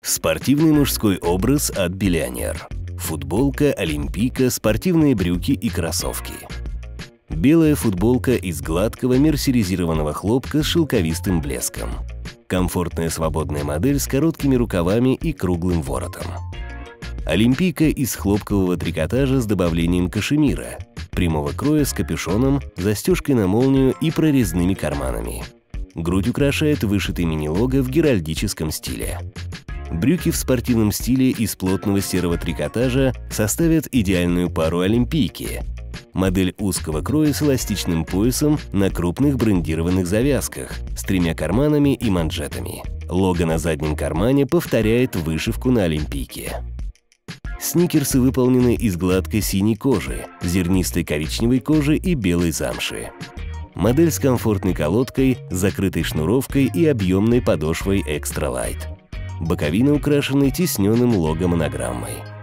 Спортивный мужской образ от Billionaire. Футболка, олимпийка, спортивные брюки и кроссовки. Белая футболка из гладкого мерсеризированного хлопка с шелковистым блеском. Комфортная свободная модель с короткими рукавами и круглым воротом. Олимпийка из хлопкового трикотажа с добавлением кашемира, прямого кроя с капюшоном, застежкой на молнию и прорезными карманами. Грудь украшает вышитый мини-лого в геральдическом стиле. Брюки в спортивном стиле из плотного серого трикотажа составят идеальную пару олимпийки. Модель узкого кроя с эластичным поясом на крупных брендированных завязках, с 3 карманами и манжетами. Лого на заднем кармане повторяет вышивку на олимпийке. Сникерсы выполнены из гладкой синей кожи, зернистой коричневой кожи и белой замши. Модель с комфортной колодкой, закрытой шнуровкой и объемной подошвой Extra Light. Боковины украшены тисненным лого-монограммой.